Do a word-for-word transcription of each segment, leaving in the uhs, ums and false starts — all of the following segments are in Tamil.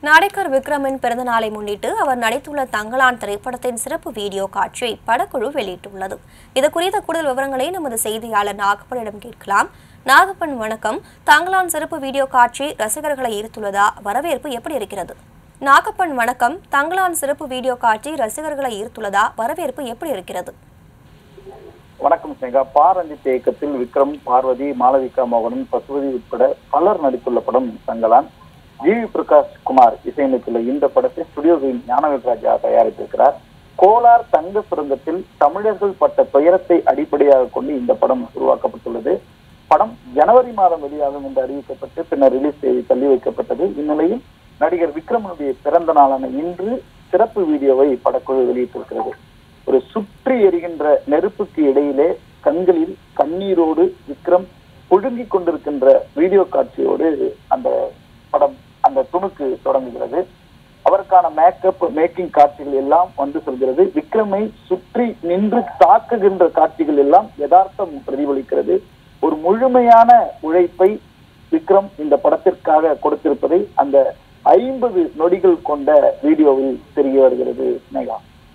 நடிகர் விக்ரமின் பிறந்த நாளை முன்னிட்டு அவர் நடித்துள்ள தங்கலான் திரைப்படத்தின் சிறப்பு வீடியோ காட்சியை படக்குழு வெளியிட்டுள்ளது. இது குறித்த கூடுதல் விவரங்களை நமது செய்தியாளர் நாகப்பனிடம் கேட்கலாம். நாகப்பன், வணக்கம். தங்கலான் சிறப்பு வீடியோ காட்சி ரசிகர்களை ஈர்த்துள்ளதா? வரவேற்பு எப்படி இருக்கிறது? நாகப்பன், வணக்கம். தங்கலான் சிறப்பு வீடியோ காட்சி ரசிகர்களை ஈர்த்துள்ளதா? வரவேற்பு எப்படி இருக்கிறது? வணக்கம் ஸ்னேகா. பா ரஞ்சித் இயக்கத்தில் விக்ரம், பார்வதி, மாளவிகா மோகனன், பசுபதி உட்பட பலர் நடித்துள்ள படம் தங்கலான். ஜி வி பிரகாஷ் குமார் இசையமைத்துள்ள இந்த படத்தை ஸ்டுடியோவின் ஞானவேல்ராஜா தயாரித்திருக்கிறார். கோலார் தங்க சுரங்கத்தில் தமிழர்கள் பட்ட துயரத்தை அடிப்படையாக கொண்டு இந்த படம் உருவாக்கப்பட்டுள்ளது. படம் ஜனவரி மாதம் வெளியாகும் என்று அறிவிக்கப்பட்டு பின்னர் ரிலீஸ் செய்து தள்ளி வைக்கப்பட்டது. இந்நிலையில் நடிகர் விக்ரமனுடைய பிறந்த நாளான இன்று சிறப்பு வீடியோவை படக்குழு வெளியிட்டிருக்கிறது. ஒரு சுற்றி எரிகின்ற நெருப்புக்கு இடையிலே கண்களில் கண்ணீரோடு விக்ரம் புழுங்கிக் கொண்டிருக்கின்ற வீடியோ காட்சியோடு அந்த படம் அந்த துணுக்கு தொடங்குகிறது. அவருக்கான மேக்கப் மேக்கிங் காட்சிகள் எல்லாம் வந்து சொல்கிறது. விக்ரமை சுற்றி நின்று தாக்குகின்ற காட்சிகள் எல்லாம் யதார்த்தம் பிரதிபலிக்கிறது. ஒரு முழுமையான உழைப்பை விக்ரம் இந்த படத்திற்காக கொடுத்திருப்பதை அந்த ஐம்பது நொடிகள் கொண்ட வீடியோவில் தெரிய வருகிறது. ஸ்னேகா,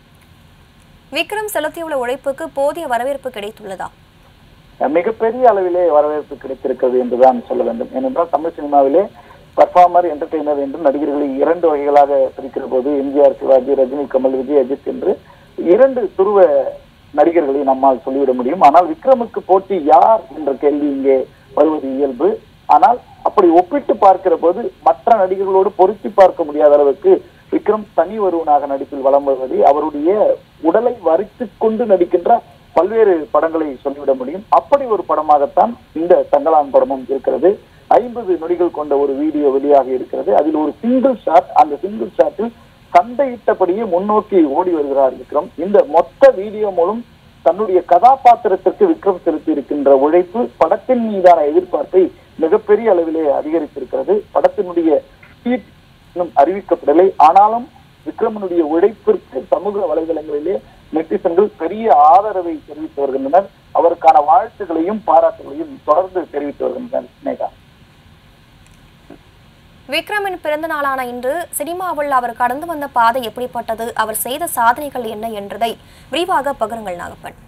விக்ரம் செலுத்தியுள்ள உழைப்புக்கு போதிய வரவேற்பு கிடைத்துள்ளதா? மிகப்பெரிய அளவிலே வரவேற்பு கிடைத்திருக்கிறது என்றுதான் சொல்ல வேண்டும். ஏனென்றால் தமிழ் சினிமாவிலே பர்ஃபார்மர், என்டர்டெய்னர் என்று நடிகர்களை இரண்டு வகைகளாக பிரிக்கிற போது எம்ஜிஆர், சிவாஜி, ரஜினி, கமல், விஜய், அஜித் என்று இரண்டு துருவ நடிகர்களை நம்மால் சொல்லிவிட முடியும். ஆனால் விக்ரமுக்கு போட்டி யார் என்ற கேள்வி இங்கே வருவது இயல்பு. ஆனால் அப்படி ஒப்பிட்டு பார்க்கிற போது மற்ற நடிகர்களோடு பொருத்தி பார்க்க முடியாத அளவுக்கு விக்ரம் தனி ஒருவனாக நடிப்பில் வலம் வருவதை அவருடைய உடலை வரித்துக் கொண்டு நடிக்கின்ற பல்வேறு படங்களை சொல்லிவிட முடியும். அப்படி ஒரு படமாகத்தான் இந்த தங்கலான் படமும் இருக்கிறது. ஐம்பது நொடிகள் கொண்ட ஒரு வீடியோ வெளியாக இருக்கிறது. அதில் ஒரு சிங்கிள் ஷாட், அந்த சிங்கிள் ஷாட்டில் சண்டையிட்டபடியே முன்னோக்கி ஓடி வருகிறார் விக்ரம். இந்த மொத்த வீடியோ மூலம் தன்னுடைய கதாபாத்திரத்திற்கு விக்ரம் செலுத்தி இருக்கின்ற உழைப்பு படத்தின் மீதான எதிர்பார்ப்பை மிகப்பெரிய அளவிலே அதிகரித்திருக்கிறது. படத்தினுடைய சீட் இன்னும் அறிவிக்கப்படவில்லை. ஆனாலும் விக்ரமனுடைய உழைப்பிற்கு சமூக வலைதளங்களிலே நெட்டிசன்கள் பெரிய ஆதரவை தெரிவித்து வருகின்றனர். அவருக்கான வாழ்த்துக்களையும் பாராட்டுகளையும் தொடர்ந்து தெரிவித்து வருகின்றனர். ஸ்னேகா, விக்ரமின் பிறந்த நாளான இன்று சினிமாவில் அவர் கடந்து வந்த பாதை எப்படிப்பட்டது, அவர் செய்த சாதனைகள் என்ன என்றதை விரிவாக பகிருங்கள் நாகப்பன்.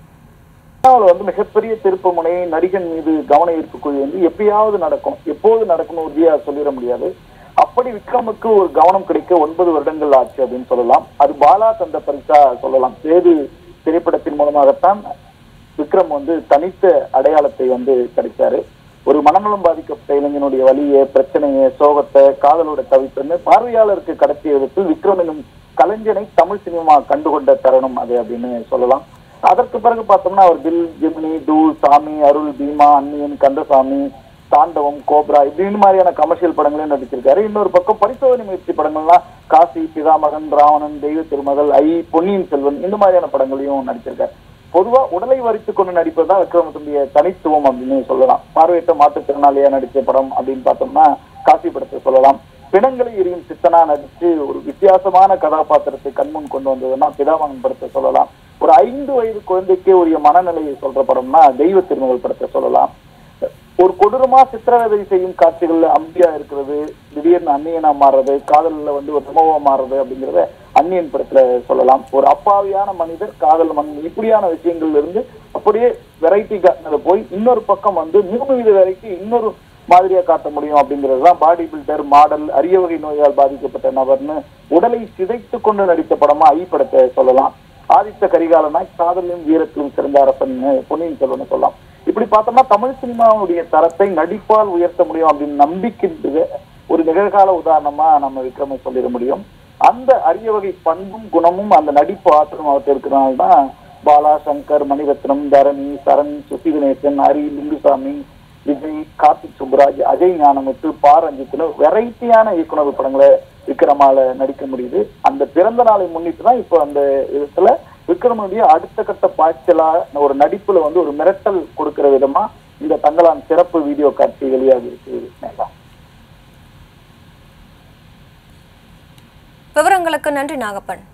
வந்து மிகப்பெரிய திருப்பு முனை நடிகன் மீது கவன ஈர்ப்பு குழு வந்து எப்பயாவது நடக்கும், எப்போது நடக்கணும் உறுதியா சொல்லிட முடியாது. அப்படி விக்ரமுக்கு ஒரு கவனம் கிடைக்க ஒன்பது வருடங்கள் ஆச்சு அப்படின்னு சொல்லலாம். அது பாலா தந்த பரிசா சொல்லலாம். சேது திரைப்படத்தின் மூலமாகத்தான் விக்ரம் வந்து தனித்த அடையாளத்தை வந்து கிடைச்சாரு. ஒரு மனநலம் பாதிக்கப்பட்ட இளைஞனுடைய வலியை, பிரச்சனையை, சோகத்தை, காதலோட தவிப்புன்னு பார்வையாளருக்கு கடத்திய விதத்தில் விக்ரம் என்னும் கலைஞனை தமிழ் சினிமா கண்டுகொண்ட தருணம் அது அப்படின்னு சொல்லலாம். அதற்கு பிறகு பார்த்தோம்னா அவர் தில், ஜெமினி, டூல், சாமி, அருள், பீமா, அன்னியன், கந்தசாமி, தாண்டவம், கோப்ரா இப்படின்னு மாதிரியான கமர்ஷியல் படங்களையும் நடிச்சிருக்காரு. இன்னொரு பக்கம் பரிசோதனை முயற்சி படங்கள்லாம் காசி, பிதாமகன், ராவணன், தெய்வ திருமகள், ஐ, பொன்னியின் செல்வன் இந்த மாதிரியான படங்களையும் நடிச்சிருக்காரு. பொதுவா உடலை வரித்துக் கொண்டு நடிப்பதுதான் விக்ரமத்துடைய தனித்துவம் அப்படின்னு சொல்லலாம். பார்வையற்ற மாற்றுத்திறனாளியா நடிச்ச படம் அப்படின்னு பார்த்தோம்னா காசி படத்தை சொல்லலாம். பிணங்களை எரியும் சித்தனா நடிச்சு ஒரு வித்தியாசமான கதாபாத்திரத்தை கண்முன் கொண்டு வந்ததுன்னா பிதாமகன் படத்தை சொல்லலாம். ஒரு ஐந்து வயது குழந்தைக்கே உரிய மனநிலையை சொல்ற படம்னா தெய்வ திருமகள் படத்தை சொல்லலாம். ஒரு கொடூரமா சித்திரவதை செய்யும் காட்சிகள்ல அம்பியா இருக்கிறது, திடீர்னு அந்நியனா மாறுறது, காதல்ல வந்து ஒரு சமூகமா மாறுறது அப்படிங்கிறத அந்நியன் படத்துல சொல்லலாம். ஒரு அப்பாவியான மனிதர், காதல் மனிதர் இப்படியான விஷயங்கள்ல இருந்து அப்படியே வெரைட்டி காட்டினதை போய் இன்னொரு பக்கம் வந்து நூறு வீத வெரைட்டி இன்னொரு மாதிரியா காட்ட முடியும் அப்படிங்கிறதுதான் பாடி பில்டர், மாடல், அரிய வகை நோயால் பாதிக்கப்பட்ட நபர்னு உடலை சிதைத்து கொண்டு நடித்த படமா ஐ படத்தை சொல்லலாம். ஆதித்த கரிகாலனாய் காதலிலும் வீரத்திலும் சிறந்த அரசன் பொன்னியின் செல்வன் சொல்லலாம். இப்படி பார்த்தோம்னா தமிழ் சினிமாவுடைய தரத்தை நடிப்பால் உயர்த்த முடியும் அப்படின்னு நம்பிக்கின்ற ஒரு நிகழ்கால உதாரணமா நம்ம விக்ரமை சொல்லிட முடியும். அந்த அரிய வகை பண்பும் குணமும் அந்த நடிப்பு ஆற்றலும் அவர்கிட்ட இருக்கிறனால்தான் பாலா, சங்கர், மணிரத்னம், தரணி, சரண், சுசி கணேசன், ஹரி, லிங்குசாமி, விஜய், கார்த்திக் சுப்புராஜ், அஜய் ஞானமுத்து, பா ரஞ்சித்னு வெரைட்டியான இயக்குனர் படங்களை விக்ரமால நடிக்க முடியுது. அந்த பிறந்த நாளை முன்னிட்டு தான் இப்போ அந்த விதத்துல விக்ரமனுடைய அடுத்த கட்ட பாய்ச்சலா ஒரு நடிப்புல வந்து ஒரு மிரட்டல் கொடுக்கிற விதமா இந்த தங்கலான் சிறப்பு வீடியோ காட்சி வெளியாகி இருக்கு. விவரங்களுக்கு நன்றி நாகப்பன்.